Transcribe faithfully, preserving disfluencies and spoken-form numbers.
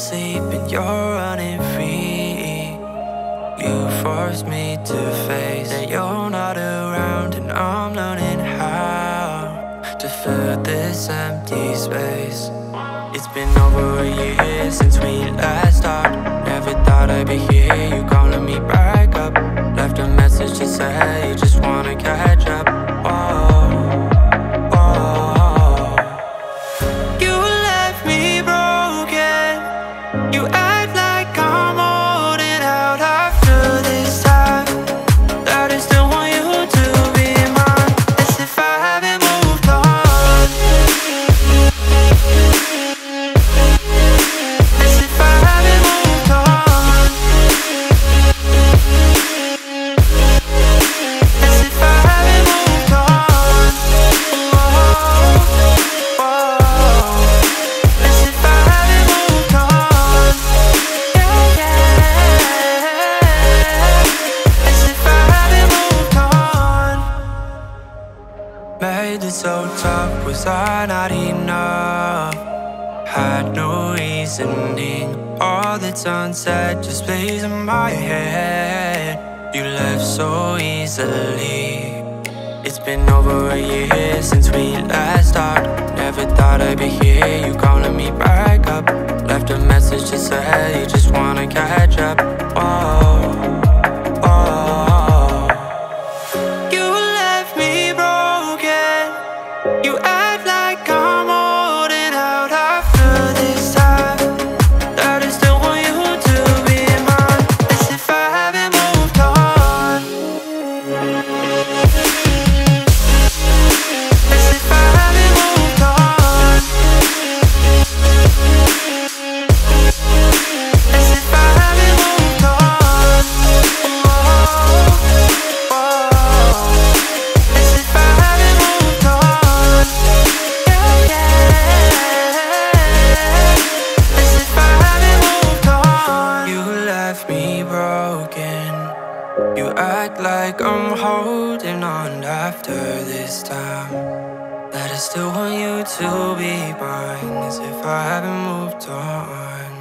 asleep and you're running free. You forced me to face that you're not around, and I'm learning how to fill this empty space. It's been over a year since we last talked. Never thought I'd be here, you calling me back up. Left a message to say you just wanna catch up. Oh, oh. You left me broken. You act like I'm holding out after this time, that I still want you to be mine, as if I haven't moved on, as if I haven't moved on, as if I haven't moved on. Oh, oh, as if I haven't moved on. Yeah, yeah, as if I haven't moved on. Made it so tough, was I not enough? Had no reasoning, all that's unsaid just plays in my head. You left so easily. It's been over a year since we last talked. Never thought I'd be here, you calling me back up. Left a message to say you just wanna catch up. Oh, oh. You left me broken. You act like I'm holding out after this time, that I still want you to be mine, as if I haven't moved on, as if I haven't moved on, as if I haven't moved on. Oh, oh, as if I haven't moved on. Yeah, yeah, as if I haven't moved on. You left me broken. You act like I'm holding on after this time, that I still want you to be mine, as if I haven't moved on.